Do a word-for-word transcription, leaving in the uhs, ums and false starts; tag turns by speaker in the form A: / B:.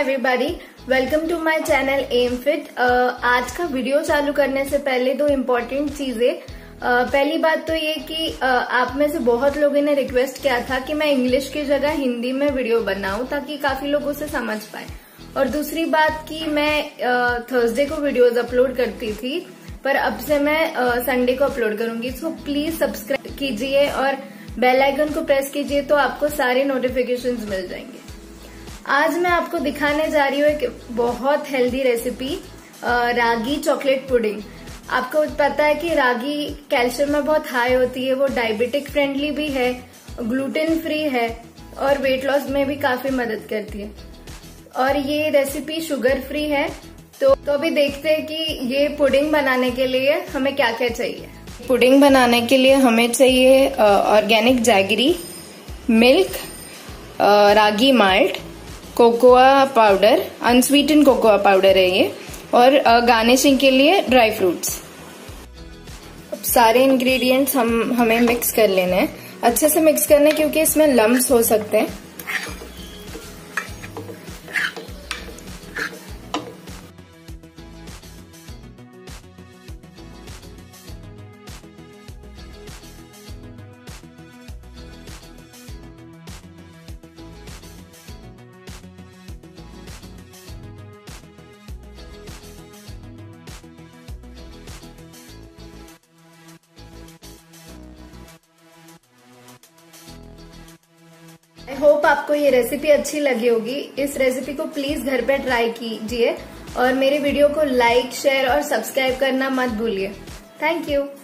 A: Everybody, welcome to my channel M fit. आज का video चालू करने से पहले दो इम्पोर्टेंट चीजें। uh, पहली बात तो ये कि uh, आप में से बहुत लोगों ने रिक्वेस्ट किया था कि मैं इंग्लिश की जगह हिंदी में वीडियो बनाऊं ताकि काफी लोग उसे समझ पाए। और दूसरी बात कि मैं थर्सडे uh, को वीडियोस अपलोड करती थी, पर अब से मैं संडे uh, को अपलोड करूंगी। सो प्लीज सब्सक्राइब कीजिए और बेल आइकन को प्रेस कीजिए तो आपको सारे नोटिफिकेशंस मिल जाएंगे। आज मैं आपको दिखाने जा रही हूँ एक बहुत healthy recipe, ragi chocolate pudding. आपको पता है कि रागी कैल्शियम में बहुत हाई होती है, वो डायबिटिक फ्रेंडली भी है, ग्लूटेन फ्री है और वेट लॉस में भी काफी मदद करती है। और ये रेसिपी शुगर फ्री है। तो, तो अभी देखते हैं कि ये पुडिंग बनाने के लिए हमें क्या क्या चाहिए। पुडिंग बनाने के लिए हमें चाहिए organic jaggery, milk, ragi malt, cocoa powder, unsweetened cocoa powder है ये, और गार्निशिंग के लिए ड्राई फ्रूट्स। अब सारे इंग्रेडिएंट्स हम हमें मिक्स कर लेने हैं, अच्छे से मिक्स करना क्योंकि इसमें लम्प्स हो सकते हैं। आई होप आपको ये रेसिपी अच्छी लगी होगी। इस रेसिपी को प्लीज घर पे ट्राई कीजिए और मेरे वीडियो को लाइक, शेयर और सब्सक्राइब करना मत भूलिए। Thank you.